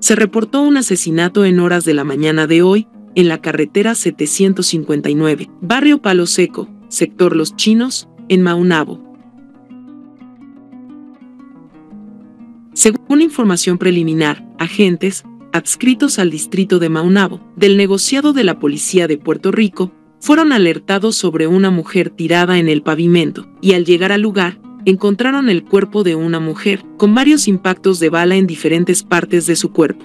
Se reportó un asesinato en horas de la mañana de hoy, en la carretera 759, barrio Palo Seco, sector Los Chinos, en Maunabo. Según información preliminar, agentes, adscritos al distrito de Maunabo, del negociado de la Policía de Puerto Rico, fueron alertados sobre una mujer tirada en el pavimento, y al llegar al lugar, encontraron el cuerpo de una mujer, con varios impactos de bala en diferentes partes de su cuerpo.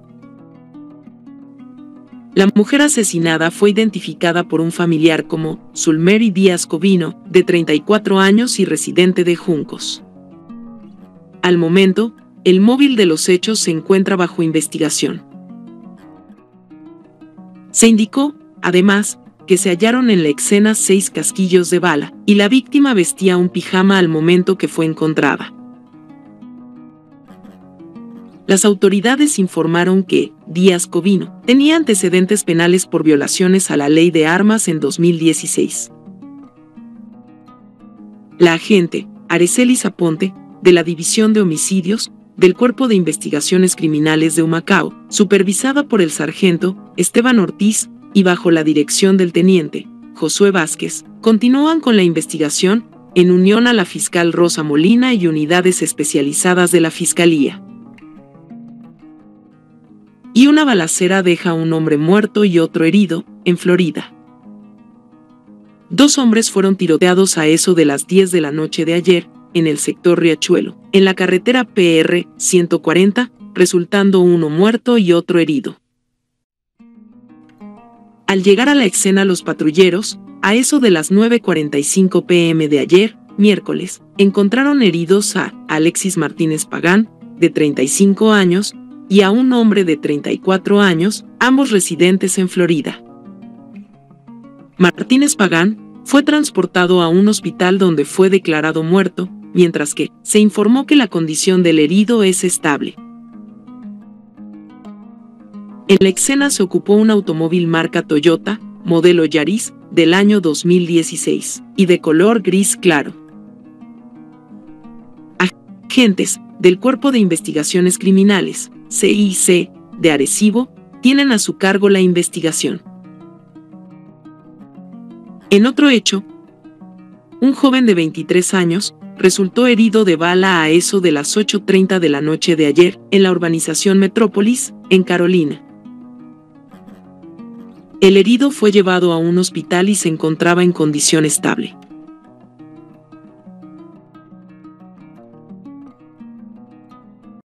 La mujer asesinada fue identificada por un familiar como Sulmery Díaz Covino, de 34 años y residente de Juncos. Al momento, el móvil de los hechos se encuentra bajo investigación. Se indicó, además, que se hallaron en la escena 6 casquillos de bala, y la víctima vestía un pijama al momento que fue encontrada. Las autoridades informaron que Díaz Covino tenía antecedentes penales por violaciones a la ley de armas en 2016. La agente, Arecelis Aponte, de la División de Homicidios, del Cuerpo de Investigaciones Criminales de Humacao, supervisada por el sargento Esteban Ortiz y bajo la dirección del teniente Josué Vázquez, continúan con la investigación en unión a la fiscal Rosa Molina y unidades especializadas de la Fiscalía. Y una balacera deja a un hombre muerto y otro herido, en Florida. 2 hombres fueron tiroteados a eso de las 10 de la noche de ayer, en el sector Riachuelo, en la carretera PR 140, resultando uno muerto y otro herido. Al llegar a la escena los patrulleros, a eso de las 9:45 p.m. de ayer, miércoles, encontraron heridos a Alexis Martínez Pagán, de 35 años, y a un hombre de 34 años, ambos residentes en Florida. Martínez Pagán fue transportado a un hospital donde fue declarado muerto, mientras que se informó que la condición del herido es estable. En la escena se ocupó un automóvil marca Toyota, modelo Yaris, del año 2016, y de color gris claro. Agentes del Cuerpo de Investigaciones Criminales, CIC, de Arecibo, tienen a su cargo la investigación. En otro hecho, un joven de 23 años resultó herido de bala a eso de las 8:30 de la noche de ayer en la urbanización Metrópolis, en Carolina. El herido fue llevado a un hospital y se encontraba en condición estable.